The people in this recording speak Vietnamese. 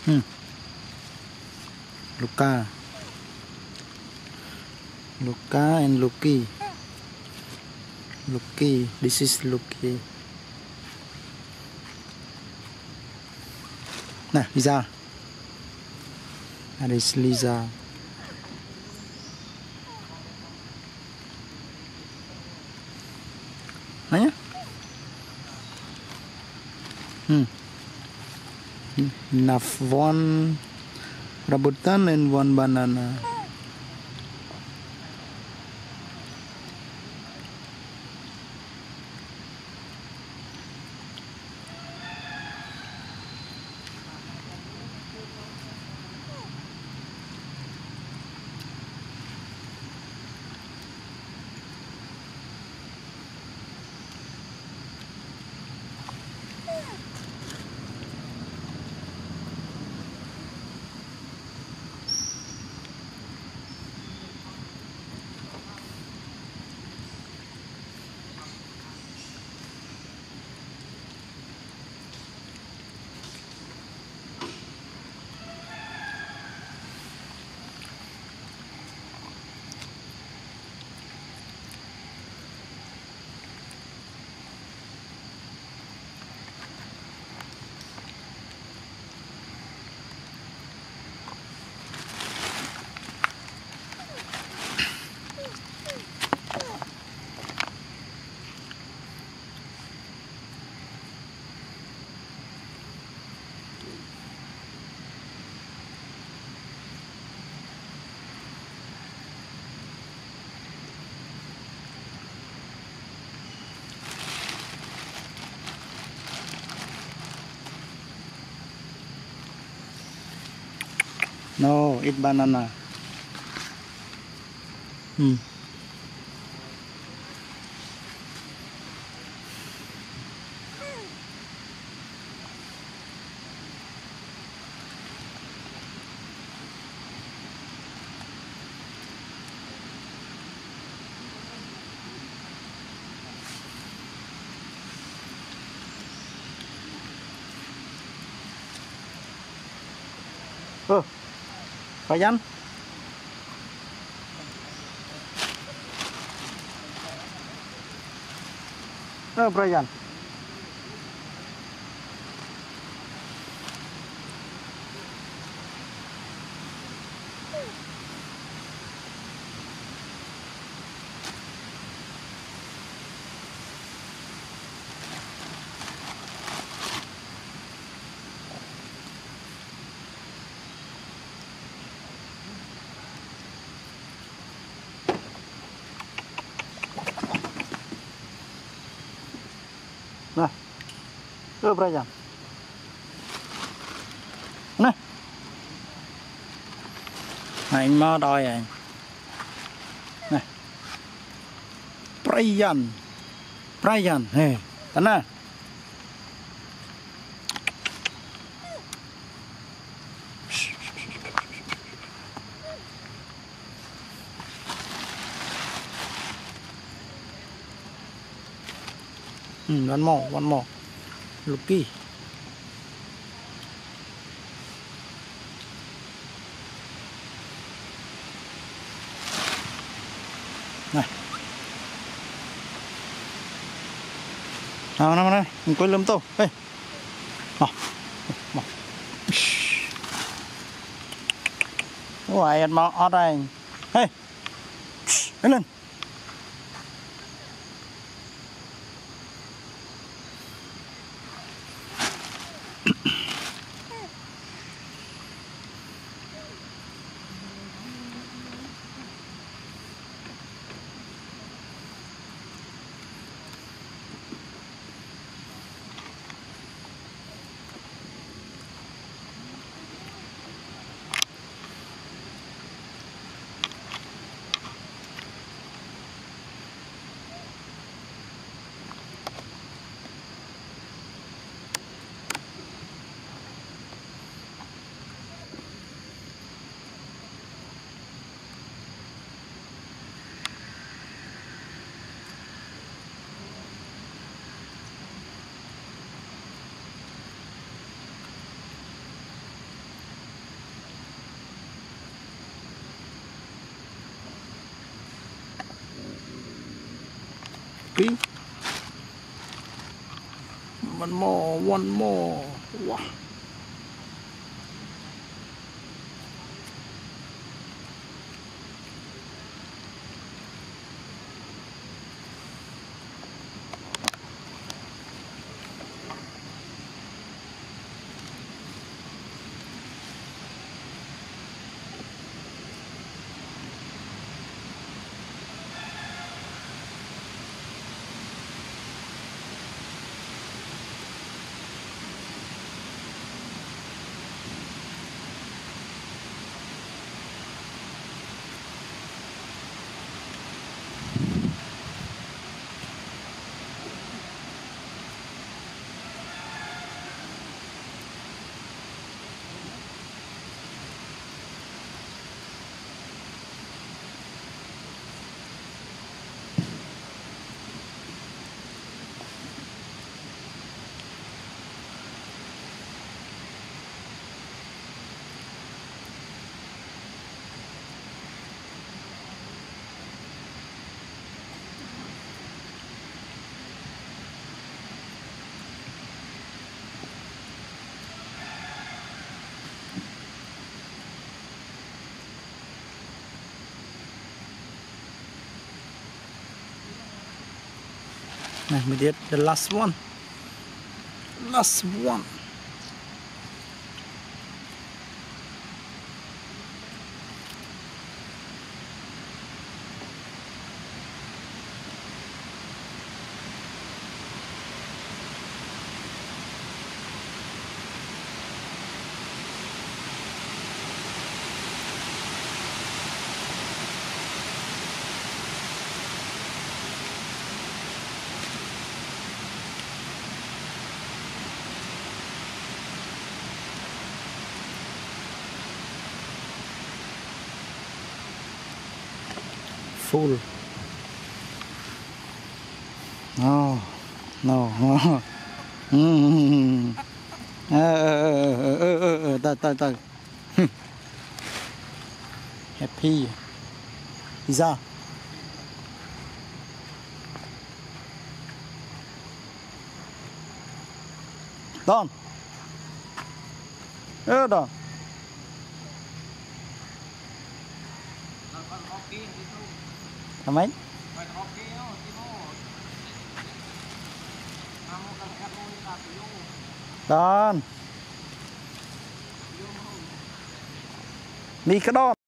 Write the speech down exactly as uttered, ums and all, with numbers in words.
Hmm. Luca. Luca and Lucky. Lucky. This is Lucky. Nah, Liza. That is Liza. Nanya? Hmm. Enough one rambutan and one banana. No, eat banana. Hmm. Oh, Brayan. Oh, Brayan. Nah, oh Brayan. Nè, anh mò đòi à. Nè, Brayan, Brayan, hey, tana. Hmm, one more, one more. Lucky. Này. Nào, nào, nào, mình quên lấm tô. Ê. Mò. Mò. Ôi, ăn mò ọt đây. Ê. Lên lên. monkey. One more, one more. Wow. Now we did the last one. Last one. Full. No, no, no. Mm. Uh, uh, uh, uh, uh, uh, uh, uh. Happy. Liza. Don. Ơ Don. Làm mấy? Don. Đi cái Don.